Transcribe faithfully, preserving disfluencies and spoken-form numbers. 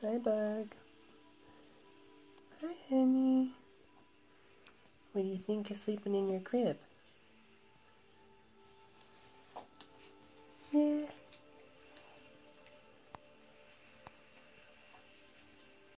Hi, Bug. Hi, honey. What do you think is sleeping in your crib? Yeah.